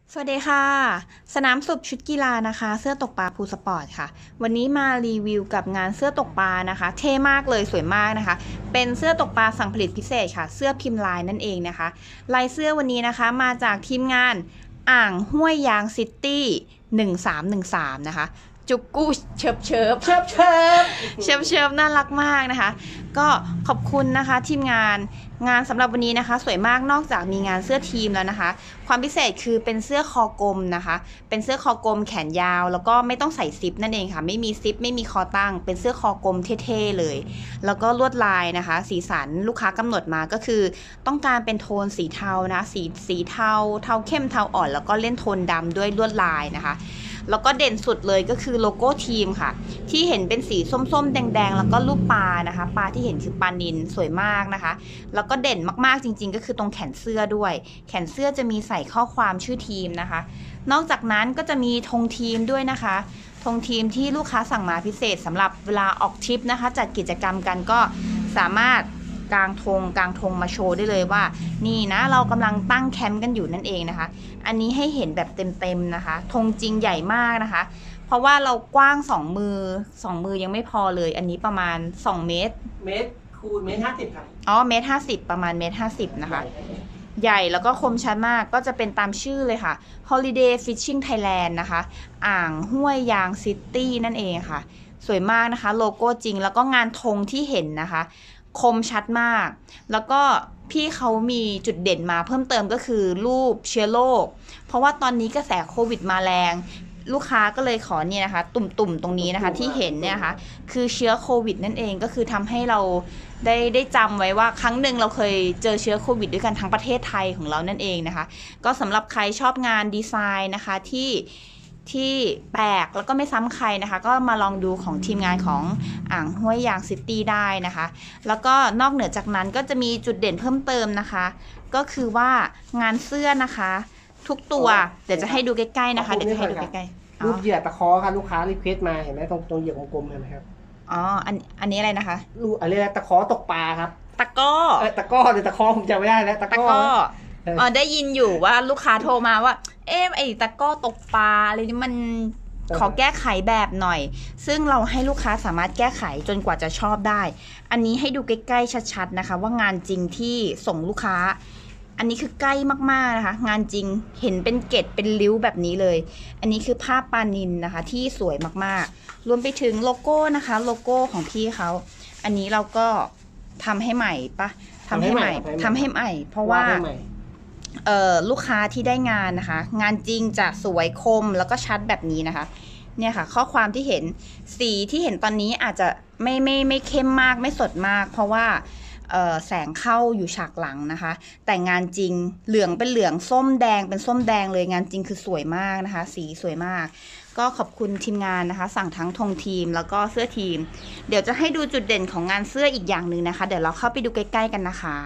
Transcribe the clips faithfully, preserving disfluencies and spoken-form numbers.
สวัสดีค่ะสนามสุบชุดกีฬานะคะเสื้อตกปลาภูสปอร์ตค่ะวันนี้มารีวิวกับงานเสื้อตกปลานะคะเท่มากเลยสวยมากนะคะเป็นเสื้อตกปลาสั่งผลิตพิเศษค่ะเสื้อพิมพ์ลายนั่นเองนะคะลายเสื้อวันนี้นะคะมาจากทีมงานอ่างห้วยยางซิตี้หนึ่งสามหนึ่งสามนะคะจุกกู้เชิบเชิบเชิบเชิบเชิบเชิบน่ารักมากนะคะก็ขอบคุณนะคะทีมงานงานสำหรับวันนี้นะคะสวยมากนอกจากมีงานเสื้อทีมแล้วนะคะความพิเศษคือเป็นเสื้อคอกลมนะคะเป็นเสื้อคอกลมแขนยาวแล้วก็ไม่ต้องใส่ซิปนั่นเองค่ะไม่มีซิปไม่มีคอตั้งเป็นเสื้อคอกลมเท่ๆเลยแล้วก็ลวดลายนะคะสีสันลูกค้ากำหนดมาก็คือต้องการเป็นโทนสีเทานะสีสีเทาเทาเข้มเทาอ่อนแล้วก็เล่นโทนดำด้วยลวดลายนะคะแล้วก็เด่นสุดเลยก็คือโลโก้ทีมค่ะที่เห็นเป็นสีส้มๆแดงๆแล้วก็รูปปลานะคะปลาที่เห็นคือปลานิลสวยมากนะคะแล้วก็เด่นมากๆจริงๆก็คือตรงแขนเสื้อด้วยแขนเสื้อจะมีใส่ข้อความชื่อทีมนะคะนอกจากนั้นก็จะมีธงทีมด้วยนะคะธงทีมที่ลูกค้าสั่งมาพิเศษสำหรับเวลาออกทริปนะคะจัดกิจกรรมกันก็สามารถกางธงกางธงมาโชว์ได้เลยว่านี่นะเรากำลังตั้งแคมป์กันอยู่นั่นเองนะคะอันนี้ให้เห็นแบบเต็มๆนะคะธงจริงใหญ่มากนะคะเพราะว่าเรากว้างสองมือสองมือยังไม่พอเลยอันนี้ประมาณสองเมตรเมตรคูณเมตรห้าสิบครับอ๋อเมตรห้าสิบประมาณเมตรห้าสิบนะคะใหญ่แล้วก็คมชัดมากก็จะเป็นตามชื่อเลยค่ะ Holiday Fishing Thailand นะคะอ่างห้วยยางซิตี้นั่นเองค่ะสวยมากนะคะโลโก้จริงแล้วก็งานธงที่เห็นนะคะคมชัดมากแล้วก็พี่เขามีจุดเด่นมาเพิ่มเติมก็คือรูปเชื้อโรคเพราะว่าตอนนี้กระแสโควิดมาแรงลูกค้าก็เลยขอเนี่ยนะคะตุ่มๆตรงนี้นะคะที่เห็นเนี่ยนะคะคือเชื้อโควิดนั่นเองก็คือทำให้เราได้ได้จำไว้ว่าครั้งหนึ่งเราเคยเจอเชื้อโควิดด้วยกันทั้งประเทศไทยของเรานั่นเองนะคะก็สำหรับใครชอบงานดีไซน์นะคะที่ที่แปลกแล้วก็ไม่ซ้ำใครนะคะก็มาลองดูของทีมงานของอ่างห้วยยางซิตี้ได้นะคะแล้วก็นอกเหนือจากนั้นก็จะมีจุดเด่นเพิ่มเติมนะคะก็คือว่างานเสื้อนะคะทุกตัวเดี๋ยวจะให้ดูใกล้ๆนะคะเดี๋ยวจะให้ดูใกล้ๆรูปเหยื่อตะคอค่ะลูกค้ารีเควสมาเห็นไหมตรงตรงเหยื่อกลมๆเห็นไหมครับอ๋ออันอันนี้อะไรนะคะรูปอะไรนะตะคอตกปลาครับตะก้อเออตะก้อหรือตะคอผมจำไม่ได้แล้วตะก้ออ๋อได้ยินอยู่ว่าลูกค้าโทรมาว่าเอ๊ะไอ้ตะก้อตกปลาอะไรนี่มันขอแก้ไขแบบหน่อยซึ่งเราให้ลูกค้าสามารถแก้ไขจนกว่าจะชอบได้อันนี้ให้ดูใกล้ๆชัดๆนะคะว่างานจริงที่ส่งลูกค้าอันนี้คือใกล้มากๆนะคะงานจริงเห็นเป็นเกล็ดเป็นริ้วแบบนี้เลยอันนี้คือผ้าปานินนะคะที่สวยมากๆรวมไปถึงโลโก้นะคะโลโก้ของพี่เขาอันนี้เราก็ทำให้ใหม่ปะทำให้ใหม่ทำให้ใหม่เพราะว่าเอ่อลูกค้าที่ได้งานนะคะงานจริงจะสวยคมแล้วก็ชัดแบบนี้นะคะเนี่ยค่ะข้อความที่เห็นสีที่เห็นตอนนี้อาจจะไม่ไม่ไม่เข้มมากไม่สดมากเพราะว่าแสงเข้าอยู่ฉากหลังนะคะแต่งานจริงเหลืองเป็นเหลืองส้มแดงเป็นส้มแดงเลยงานจริงคือสวยมากนะคะสีสวยมากก็ขอบคุณทีมงานนะคะสั่งทั้งธงทีมแล้วก็เสื้อทีมเดี๋ยวจะให้ดูจุดเด่นของงานเสื้ออีกอย่างหนึ่งนะคะเดี๋ยวเราเข้าไปดูใกล้ๆกันนะคะ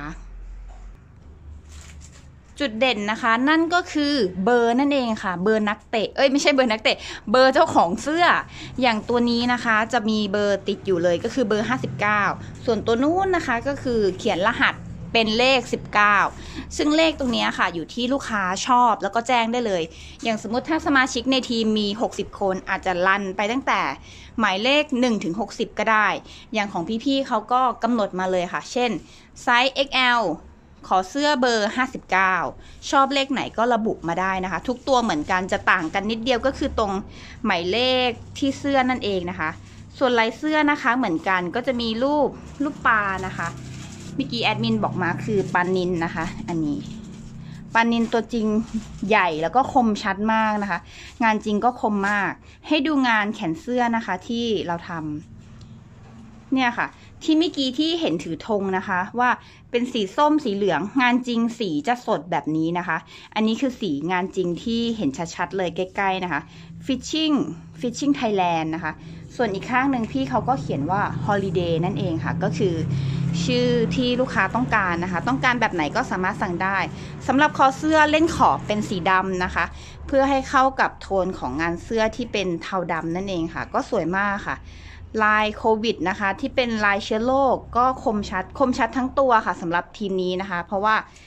จุดเด่นนะคะนั่นก็คือเบอร์นั่นเองค่ะเบอร์นักเตะเอ้ยไม่ใช่เบอร์นักเตะเบอร์เจ้าของเสื้ออย่างตัวนี้นะคะจะมีเบอร์ติดอยู่เลยก็คือเบอร์ห้าสิบเก้าส่วนตัวนู้นนะคะก็คือเขียนรหัสเป็นเลขสิบเก้าซึ่งเลขตรงนี้ค่ะอยู่ที่ลูกค้าชอบแล้วก็แจ้งได้เลยอย่างสมมุติถ้าสมาชิกในทีมมีหกสิบคนอาจจะรันไปตั้งแต่หมายเลขหนึ่งถึงหกสิบก็ได้อย่างของพี่ๆเขาก็กำหนดมาเลยค่ะเช่นไซส์ เอ็กซ์ แอลขอเสื้อเบอร์ห้าสิบเก้าชอบเลขไหนก็ระบุมาได้นะคะทุกตัวเหมือนกันจะต่างกันนิดเดียวก็คือตรงหมายเลขที่เสื้อนั่นเองนะคะส่วนลายเสื้อนะคะเหมือนกันก็จะมีรูปรูปปลานะคะเมื่อกี้แอดมินบอกมาคือปลานิลนะคะอันนี้ปลานิลตัวจริงใหญ่แล้วก็คมชัดมากนะคะงานจริงก็คมมากให้ดูงานแขนเสื้อนะคะที่เราทำเนี่ยค่ะที่เมื่อกี้ที่เห็นถือธงนะคะว่าเป็นสีส้มสีเหลืองงานจริงสีจะสดแบบนี้นะคะอันนี้คือสีงานจริงที่เห็นชัดๆเลยใกล้ๆนะคะ Fishing Fishing Thailand นะคะส่วนอีกข้างหนึ่งพี่เขาก็เขียนว่า Holiday นั่นเองค่ะก็คือชื่อที่ลูกค้าต้องการนะคะต้องการแบบไหนก็สามารถสั่งได้สำหรับคอเสื้อเล่นขอบเป็นสีดำนะคะเพื่อให้เข้ากับโทนของงานเสื้อที่เป็นเทาดำนั่นเองค่ะก็สวยมากค่ะ ลายโควิดนะคะที่เป็นลายเชื้อโรคก็คมชัดคมชัดทั้งตัวค่ะสำหรับทีมนี้นะคะเพราะว่า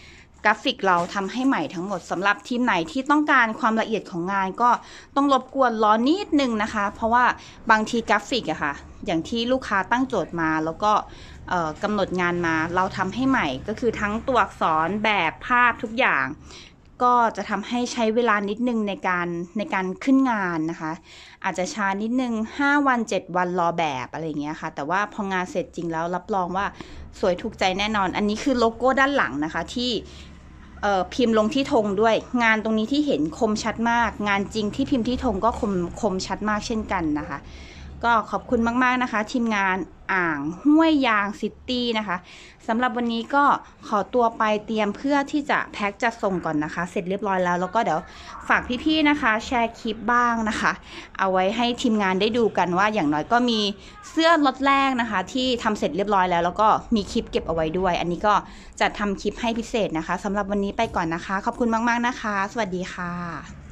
กราฟิกเราทำให้ใหม่ทั้งหมดสำหรับทีมไหนที่ต้องการความละเอียดของงานก็ต้องรบกวนรอนิดนึงนะคะเพราะว่าบางทีกราฟิกอะค่ะอย่างที่ลูกค้าตั้งโจทย์มาแล้วก็กำหนดงานมาเราทำให้ใหม่ก็คือทั้งตัวอักษรแบบภาพทุกอย่างก็จะทำให้ใช้เวลานิดนึงในการในการขึ้นงานนะคะอาจจะช้านิดนึงห้าวันเจ็ดวันรอแบบอะไรอย่างเงี้ยค่ะแต่ว่าพองานเสร็จจริงแล้วรับรองว่าสวยถูกใจแน่นอนอันนี้คือโลโก้ด้านหลังนะคะที่พิมพ์ลงที่ธงด้วยงานตรงนี้ที่เห็นคมชัดมากงานจริงที่พิมพ์ที่ธงก็คมคมชัดมากเช่นกันนะคะก็ขอบคุณมากๆนะคะทีมงานอ่างห้วยยางซิตี้นะคะสำหรับวันนี้ก็ขอตัวไปเตรียมเพื่อที่จะแพ็คจัดส่งก่อนนะคะเสร็จเรียบร้อยแล้วแล้วก็เดี๋ยวฝากพี่ๆนะคะแชร์คลิปบ้างนะคะเอาไว้ให้ทีมงานได้ดูกันว่าอย่างน้อยก็มีเสื้อล็อตแรกนะคะที่ทำเสร็จเรียบร้อยแล้วแล้วก็มีคลิปเก็บเอาไว้ด้วยอันนี้ก็จะทำคลิปให้พิเศษนะคะสำหรับวันนี้ไปก่อนนะคะขอบคุณมากๆนะคะสวัสดีค่ะ